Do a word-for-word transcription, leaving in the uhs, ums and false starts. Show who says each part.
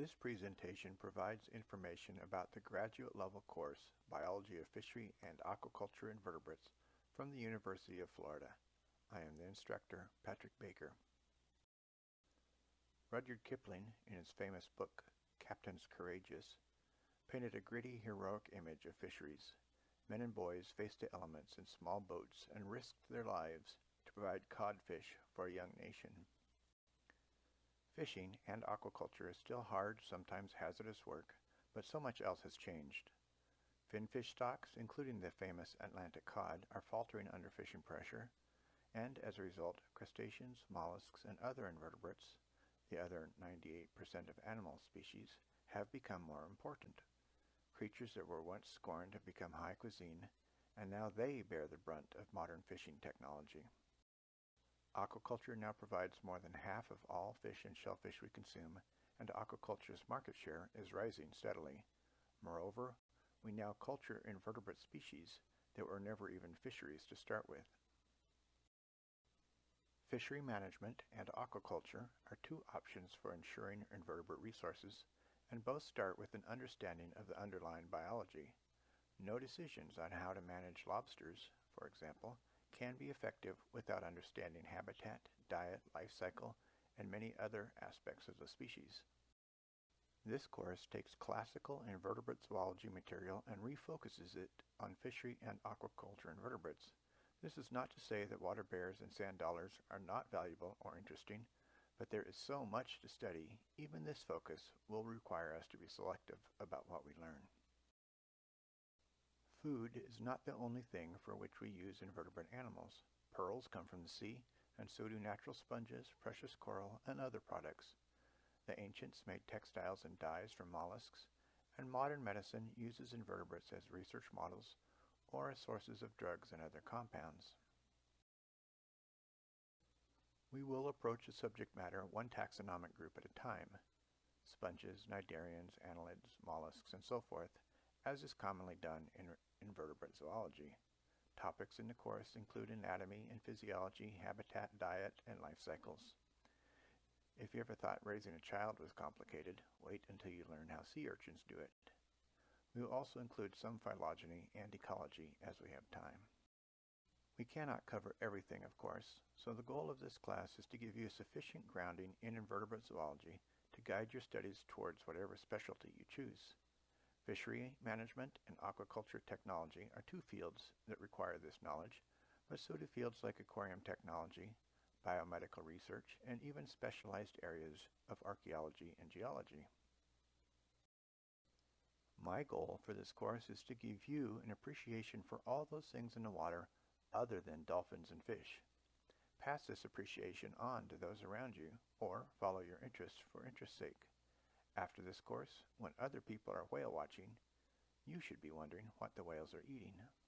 Speaker 1: This presentation provides information about the graduate level course, Biology of Fishery and Aquaculture Invertebrates, from the University of Florida. I am the instructor, Patrick Baker. Rudyard Kipling, in his famous book, Captains Courageous, painted a gritty, heroic image of fisheries. Men and boys faced the elements in small boats and risked their lives to provide codfish for a young nation. Fishing and aquaculture is still hard, sometimes hazardous work, but so much else has changed. Finfish stocks, including the famous Atlantic cod, are faltering under fishing pressure, and as a result, crustaceans, mollusks, and other invertebrates, the other ninety-eight percent of animal species, have become more important. Creatures that were once scorned have become high cuisine, and now they bear the brunt of modern fishing technology. Aquaculture now provides more than half of all fish and shellfish we consume, and aquaculture's market share is rising steadily. Moreover, we now culture invertebrate species that were never even fisheries to start with. Fishery management and aquaculture are two options for ensuring invertebrate resources, and both start with an understanding of the underlying biology. No decisions on how to manage lobsters, for example, can be effective without understanding habitat, diet, life cycle, and many other aspects of the species. This course takes classical invertebrate zoology material and refocuses it on fishery and aquaculture invertebrates. This is not to say that water bears and sand dollars are not valuable or interesting, but there is so much to study, even this focus will require us to be selective about what we learn. Food is not the only thing for which we use invertebrate animals. Pearls come from the sea, and so do natural sponges, precious coral, and other products. The ancients made textiles and dyes from mollusks, and modern medicine uses invertebrates as research models or as sources of drugs and other compounds. We will approach the subject matter one taxonomic group at a time: sponges, cnidarians, annelids, mollusks, and so forth, as is commonly done in invertebrate zoology. Topics in the course include anatomy and physiology, habitat, diet, and life cycles. If you ever thought raising a child was complicated, wait until you learn how sea urchins do it. We will also include some phylogeny and ecology as we have time. We cannot cover everything, of course, so the goal of this class is to give you a sufficient grounding in invertebrate zoology to guide your studies towards whatever specialty you choose. Fishery management and aquaculture technology are two fields that require this knowledge, but so do fields like aquarium technology, biomedical research, and even specialized areas of archaeology and geology. My goal for this course is to give you an appreciation for all those things in the water other than dolphins and fish. Pass this appreciation on to those around you, or follow your interests for interest's sake. After this course, when other people are whale watching, you should be wondering what the whales are eating.